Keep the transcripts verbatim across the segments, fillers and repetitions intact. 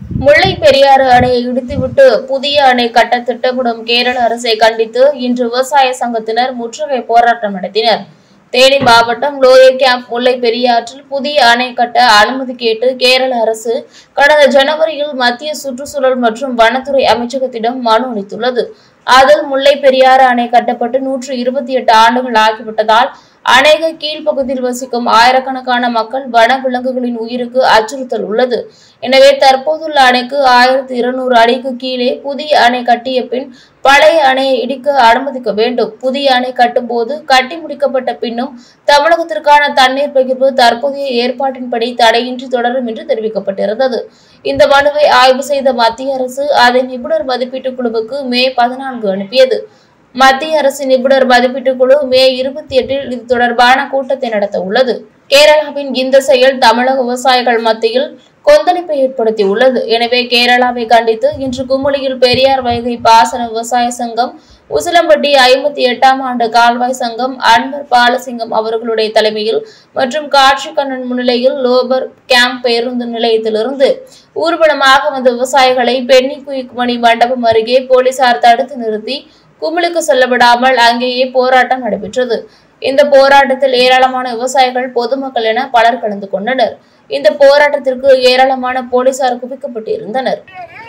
முல்லை பெரியாறு அணையை இடித்துவிட்டு புதிய அணை கட்ட திட்டமிடும் கேரள அரசை கண்டித்து இன்று விவசாய சங்கத்தினர் முற்றுகை போராட்டம் நடத்தினர். தேனி மாவட்டம் லோயர் கேம்ப் முல்லை பெரியாற்றில் புதிய அணை கட்ட அனுமதி கேட்டு கேரள அரசு கடந்த ஜனவரியில் மத்திய சுற்றுச்சூழல் மற்றும் வனத்துறை அமைச்சகத்திடம் மனு அளித்துள்ளது. அதில் முல்லை பெரியாறு அணை கட்டப்பட்டு நூற்று இருபத்தி எட்டு ஆண்டுகள் ஆகிவிட்டதால் அநேக கீழ்ப்பகுதியில் வசிக்கும் ஆயிரக்கணக்கான மக்கள் வன விலங்குகளின் உயிருக்கு அச்சுறுத்தல் உள்ளது. எனவே தற்போதுள்ள அணைக்கு ஆயிரத்தி இருநூறு அடிக்கு கீழே புதிய அணை கட்டிய பின் பழைய அணையை இடிக்க அனுமதிக்க வேண்டும். புதிய அணை கட்டும் போது கட்டி முடிக்கப்பட்ட பின்னும் தமிழகத்திற்கான தண்ணீர் பகிர்வு தற்போதைய ஏற்பாட்டின்படி தடையின்றி தொடரும் என்று தெரிவிக்கப்பட்டிருந்தது. இந்த மனுவை ஆய்வு செய்த மத்திய அரசு அதை நிபுணர் மதிப்பீட்டு குழுவுக்கு மே பதினான்கு அனுப்பியது. மத்திய அரசு நிபுணர் மதிப்பீட்டு குழு மே இருபத்தி எட்டில் இது தொடர்பான கூட்டத்தை நடத்த உள்ளது. கேரளாவின் இந்த செயல் தமிழக விவசாயிகள் மத்தியில் கொந்தளிப்பை ஏற்படுத்தியுள்ளது. எனவே கேரளாவை கண்டித்து இன்று குமுளியில் பெரியார் வைகை பாசன விவசாய சங்கம், உசிலம்பட்டி ஐம்பத்தி எட்டாம் ஆண்டு கால்வாய் சங்கம், அன்பர் பாலசிங்கம் அவர்களுடைய தலைமையில் மற்றும் காட்சி கண்ணன் முன்னிலையில் லோபர் கேம்ப் பேருந்து நிலையத்திலிருந்து ஊர்வலமாக வந்த விவசாயிகளை பென்னி குயிக் மணி மண்டபம் அருகே போலீசார் தடுத்து நிறுத்தி குமுளுக்கு செல்ல விடாமல் அங்கேயே போராட்டம் நடைபெற்றது. இந்த போராட்டத்தில் ஏராளமான விவசாயிகள், பொதுமக்கள் என பலர் கலந்து கொண்டனர். இந்த போராட்டத்திற்கு ஏராளமான போலீசார் குவிக்கப்பட்டிருந்தனர்.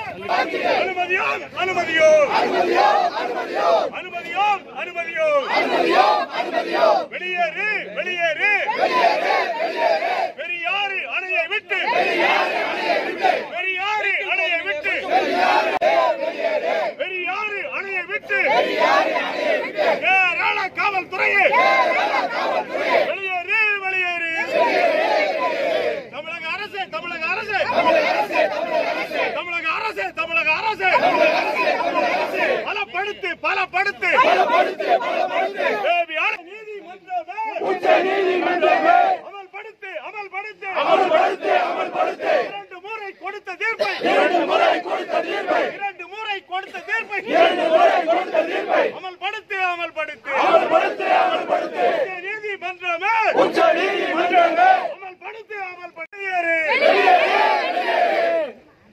காவல்துறையே வெளியேறு, வெளியேறு. தமிழக அரசு, தமிழக அரசு, தமிழக அரசு, தமிழக அரசு பலப்படுத்து, பலப்படுத்து. நீதிமன்றமே அமல்படுத்து, அமல்படுத்து, அமல்படுத்து, அமல்படுத்து. இரண்டு முறை கொடுத்த தீர்ப்பை, இரண்டு முறை கொடுத்த தீர்ப்பை, இரண்டு முறை கொடுத்த தீர்ப்பை, இரண்டு முறை கொடுத்த தீர்ப்பை அமல்படுத்து, அமல்படுத்து.